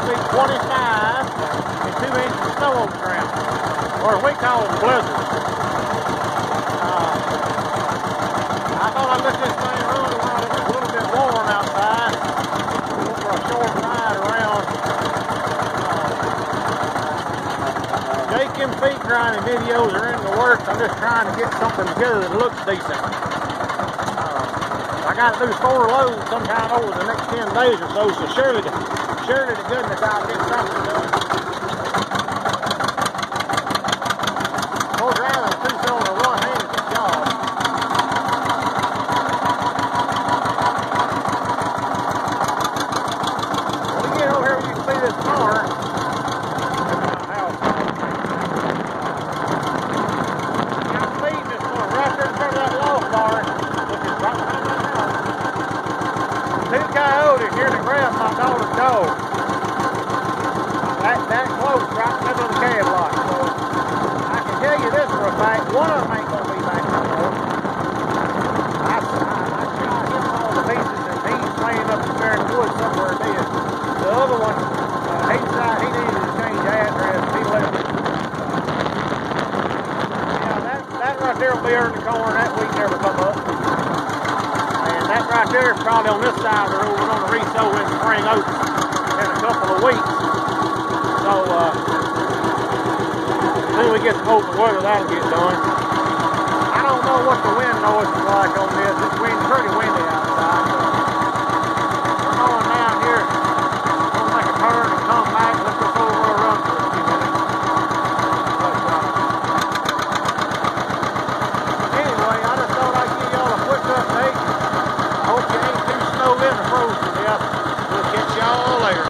to be 25 and 2 inches of snow on the ground, or we call them blizzards. I thought I'd let this thing run while it was a little bit warm outside. Went for a short ride around. Jake, them feet grinding videos are in the works. I'm just trying to get something together that looks decent. I got to do 4 loads sometime over the next 10 days or so, so surely to goodness I'll get something done. We're driving a 2-cylinder one-handed job. When we get over here, you can see this car. Got feeding this one right there in front of that loft bar, which is right behind my house. 2 coyotes here to grab my daughter's dog. That close right in the middle of the cab block. So I can tell you this for a fact, one of them ain't going to be back no more. I shot him all to pieces and he's laying up there in the woods somewhere dead. The other one, he decided he needed to change address and he left it. Yeah, that right there will be in the corner. That weed never come up. And that right there is probably on this side of the road. We're going to re-sow in spring oats in a couple of weeks. So, then we get some open weather, that'll get done. I don't know what the wind noise is like on this. This wind